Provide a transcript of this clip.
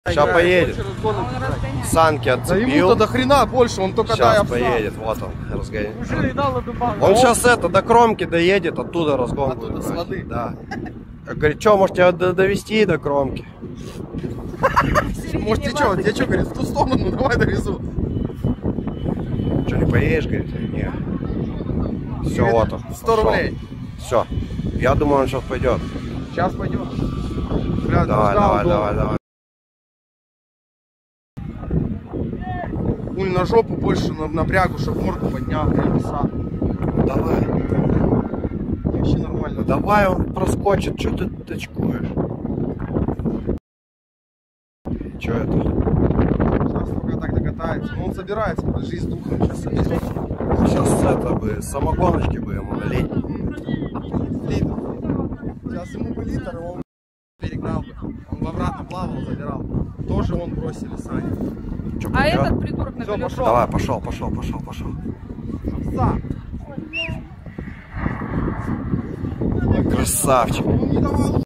Сейчас поедет. Санки Да отцепил. ему-то до хрена больше, он только дай Сейчас овса. поедет, вот он, разгонит. Он сейчас до кромки доедет, оттуда разгон Оттуда будет с брать. воды. Да. Говорит, что, может тебя довести до кромки? Может, тебе что, говорит, в ту сторону, давай довезу. Что, не поедешь, говорит? Нет. Все, вот он. 100 рублей. Все. Я думаю, он сейчас пойдет. Сейчас пойдем. Бля, Давай. Хуй на жопу больше напрягу, чтобы морду поднял, пса. Давай. Вообще нормально. Давай, он проскочит, что ты точкуешь? Что это? Сейчас пока так докатается. Но он собирается, подожди с духом, сейчас соберется. Сейчас это бы, самогоночки бы ему налить. Литр. Сейчас ему бы литр, он перегнал бы. Он обратно плавал, забирал. Тоже он бросили Саня. Чё, А пойдёт? этот придурок на Всё, колесах. пошел. Давай, пошел. Овса. Красавчик. Он не давал